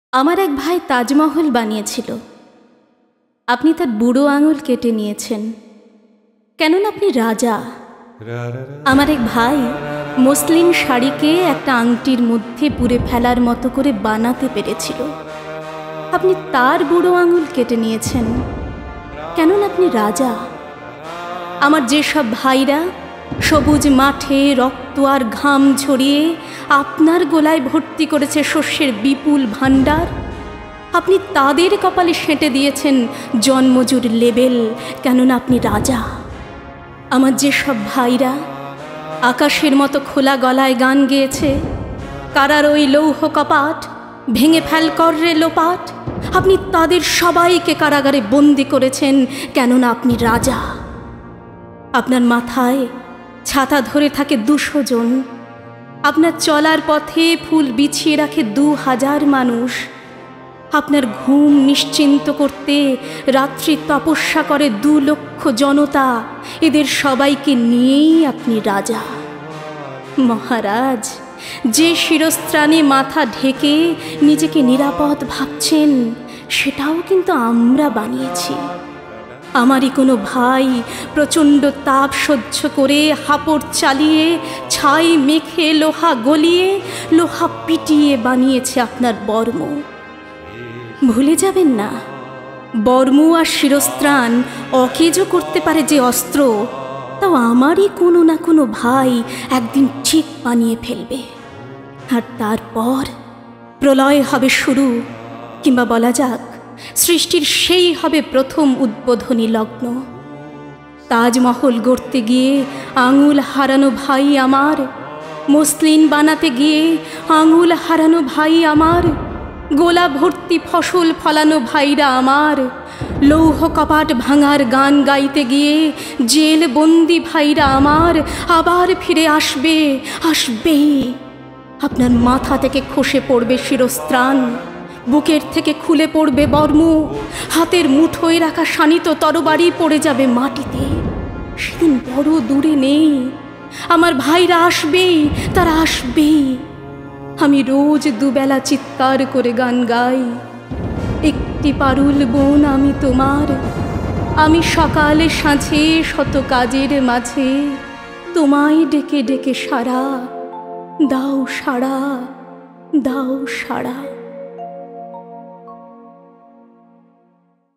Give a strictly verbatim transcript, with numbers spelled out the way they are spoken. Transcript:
আমার এক ভাই তাজমহল বানিয়েছিল। আপনি তার বুড়ো আঙুল কেটে নিয়েছেন, কেননা আপনি রাজা। আমার এক ভাই মসলিন শাড়িকে একটা আংটির মধ্যে পুরে ফেলার মতো করে বানাতে পেরেছিল। আপনি তার বুড়ো আঙুল কেটে নিয়েছেন, কেননা আপনি রাজা। আমার যেসব ভাইরা সবুজ মাঠে রক্ত আর ঘাম ঝরিয়ে আপনার গোলায় ভর্তি করেছে শস্যের বিপুল ভাণ্ডার, আপনি তাদের কপালে সেঁটে দিয়েছেন জন্মজুর লেবেল, কেননা আপনি রাজা। আমার যেসব ভাইরা আকাশের মতো খোলা গলায় গান গেয়েছে, কারার ওই লৌহ কপাট ভেঙে ফেল কর রে লোপাট, আপনি তাদের সবাইকে কারাগারে বন্দি করেছেন, কেননা আপনি রাজা। আপনার মাথায় ছাতা ধরে থাকে দুশো জন, আপনার চলার পথে ফুল বিছিয়ে রাখে দু হাজার মানুষ, আপনার ঘুম নিশ্চিন্ত করতে রাত্রি তপস্যা করে দু লক্ষ জনতা, এদের সবাইকে নিয়েই আপনি রাজা। মহারাজ, যে শিরস্ত্রাণে মাথা ঢেকে নিজেকে নিরাপদ ভাবছেন, সেটাও কিন্তু আমরা বানিয়েছি। আমারই কোনো ভাই প্রচণ্ড তাপ সহ্য করে হাপড় চালিয়ে ছাই মেখে লোহা গলিয়ে লোহা পিটিয়ে বানিয়েছে আপনার বর্ম। ভুলে যাবেন না, বর্ম আর শিরস্ত্রাণ অকেজো করতে পারে যে অস্ত্র, তাও আমারই কোনো না কোনো ভাই একদিন ঠিক বানিয়ে ফেলবে। আর তারপর প্রলয় হবে শুরু, কিংবা বলা যাক সৃষ্টির সেই হবে প্রথম উদ্বোধনী লগ্ন। তাজমহল গড়তে গিয়ে আঙুল হারানো ভাই আমার, মসলিন বানাতে গিয়ে আঙুল হারানো ভাই আমার, গোলা ভর্তি ফসল ফলানো ভাইরা আমার, লৌহ কপাট ভাঙার গান গাইতে গিয়ে জেল বন্দি ভাইরা আমার আবার ফিরে আসবে, আসবেই। আপনার মাথা থেকে খসে পড়বে শিরস্ত্রাণ, বুকের থেকে খুলে পড়বে বর্ম, হাতের মুঠোয় রাখা শানিত তরবারি পড়ে যাবে মাটিতে। সেদিন বড় দূরে নেই, আমার ভাইরা আসবেই, তারা আসবেই। আমি রোজ দুবেলা চিৎকার করে গান গাই, একটি পারুল বোন আমি তোমার, আমি সকালে সাঁঝে শত কাজের মাঝে তোমায় ডেকে ডেকে সারা, দাও সাড়া, দাও সাড়া।